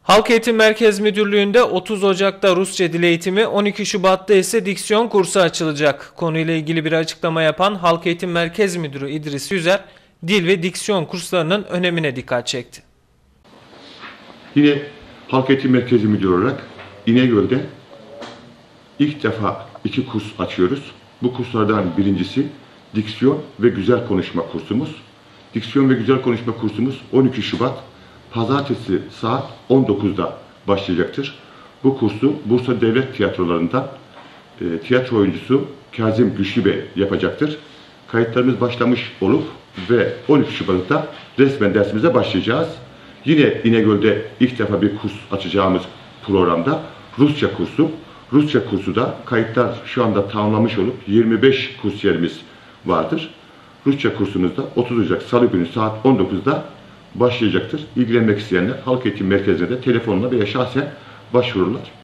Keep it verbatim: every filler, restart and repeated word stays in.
Halk Eğitim Merkez Müdürlüğü'nde otuz Ocak'ta Rusça dil eğitimi, on iki Şubat'ta ise diksiyon kursu açılacak. Konuyla ilgili bir açıklama yapan Halk Eğitim Merkez Müdürü İdris Yüzer, dil ve diksiyon kurslarının önemine dikkat çekti. Yine Halk Eğitim Merkezi Müdürü olarak İnegöl'de ilk defa iki kurs açıyoruz. Bu kurslardan birincisi diksiyon ve güzel konuşma kursumuz. Diksiyon ve güzel konuşma kursumuz on iki Şubat Pazartesi saat on dokuzda başlayacaktır. Bu kursu Bursa Devlet Tiyatrolarından e, tiyatro oyuncusu Kazım Güçlü Bey yapacaktır. Kayıtlarımız başlamış olup ve on üç Şubat'ta resmen dersimize başlayacağız. Yine İnegöl'de ilk defa bir kurs açacağımız programda Rusça kursu. Rusça kursu da kayıtlar şu anda tamamlamış olup yirmi beş kursiyerimiz vardır. Rusça kursumuzda otuz Ocak Salı günü saat on dokuzda başlayacaktır. İlgilenmek isteyenler Halk Eğitim Merkezi'ne de telefonla veya şahsen başvururlar.